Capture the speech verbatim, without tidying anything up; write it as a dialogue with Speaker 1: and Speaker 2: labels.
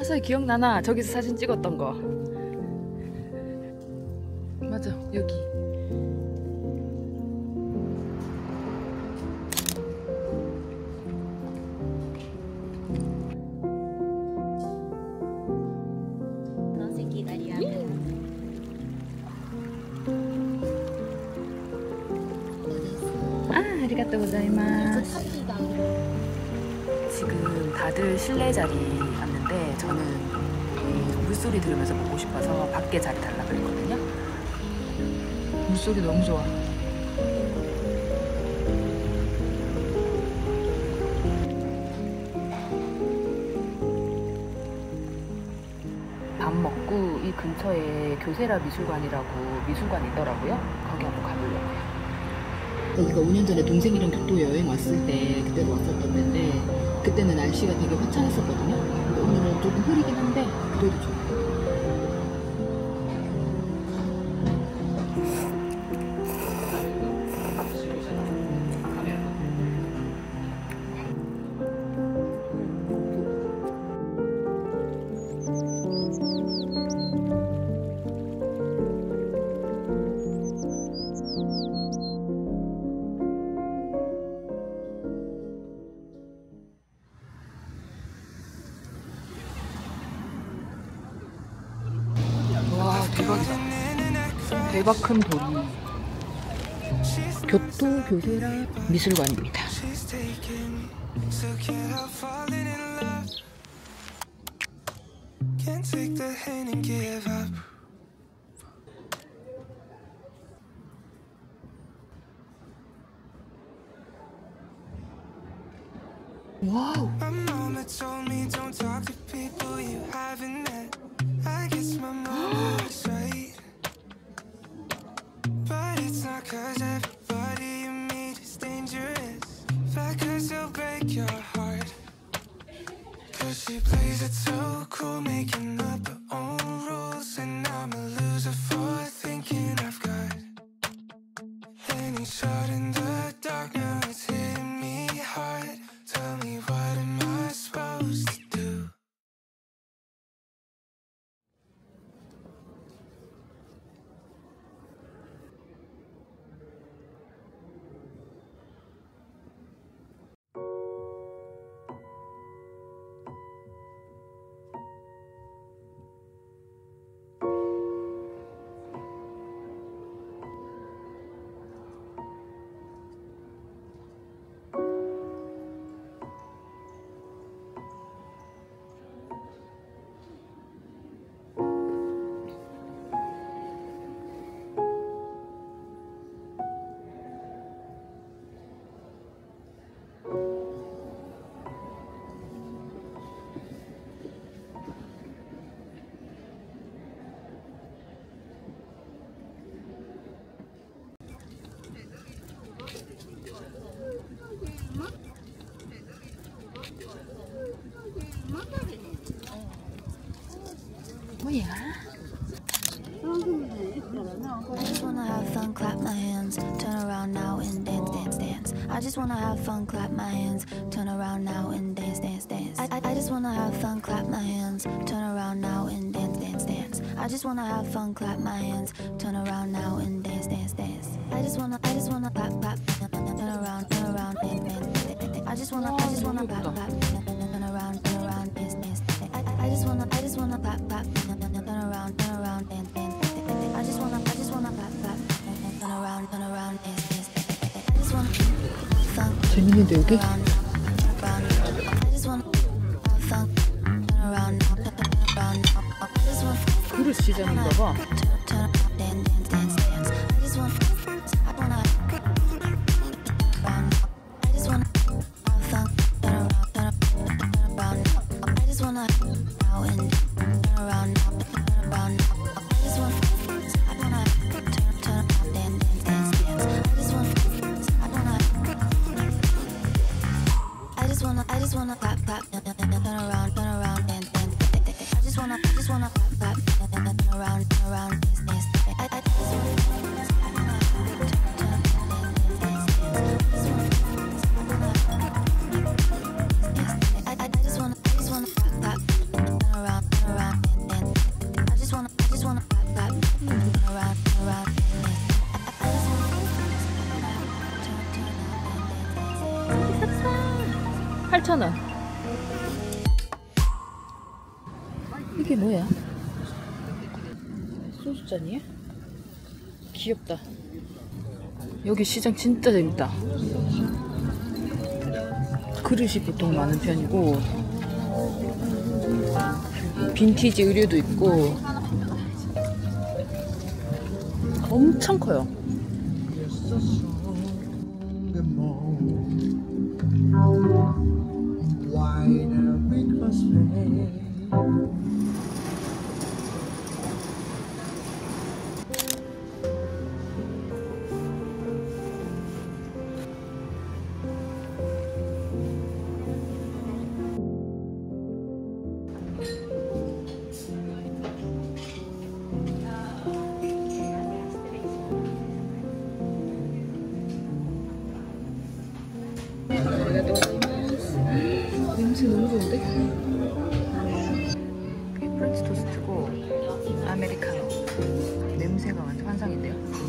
Speaker 1: 서서히 기억나나? 저기서 사진 찍었던 거. 맞아, 여기. 아, 아리가또 고자이마스. 지금 다들 실내 자리 왔는데 저는 이 물소리 들으면서 먹고 싶어서 밖에 자리 달라 그랬거든요. 물소리 너무 좋아. 밥 먹고 이 근처에 교세라 미술관이라고 미술관이 있더라고요. 거기 한번 가보려고요. 여기가 오 년 전에 동생이랑 교토 여행 왔을 때 그때도 왔었던 데인데 그때는 날씨가 되게 화창했었거든요. 근데 오늘은 조금 흐리긴 한데 그래도 좋아요. 대박이다. 대박 큰 돌이 교토 교세라 미술관입니다. 와우. I guess my mom was right, but it's not cause everybody you meet is dangerous, but cause they'll break your heart, cause she plays it so cool, making up her own rules, and I'm a loser for thinking I've got any shot in the dark. Now it's hitting me hard. Tell me, what am I supposed to do? 뭐야? I just wanna have fun, clap my hands, turn around now and dance, dance, dance. I just wanna have fun, clap my hands, turn around now and dance, dance, dance. I, I, I just wanna have fun, clap my hands, turn around now and dance, dance, dance. I just wanna have fun, clap my hands, turn around now and dance, dance, dance. I just wanna, I just wanna clap, clap, turn around, turn around, dance, dance, dance. I just wanna, I just wanna clap, clap, turn around, turn around, dance, dance. I, I just wanna, I just wanna clap, clap, turn around, turn around, dance, dance. I just wanna, I just wanna clap, clap, turn around, turn around, dance, dance. I just wanna fun. 재밌는데 여기? I just wanna fun, turn around, turn around. I just wanna 그릇 시장인가 봐. Turn around, dance, dance, dance. I just wanna, I wanna, I just wanna fun, turn around, turn around. I just wanna now and turn around, turn around. I just wanna. I just wanna clap, clap, turn around, turn around, dance, dance. I just wanna, I just wanna clap, clap, turn around, turn around, dance, dance. I, I just
Speaker 2: 팔천 원. 이게 뭐야? 소주잔이야? 귀엽다. 여기 시장 진짜 재밌다. 그릇이 보통 많은 편이고 빈티지 의류도 있고 엄청 커요. 냄새 너무 좋은데? 이게 프렌치 토스트고 아메리카노. 냄새가 완전 환상인데요?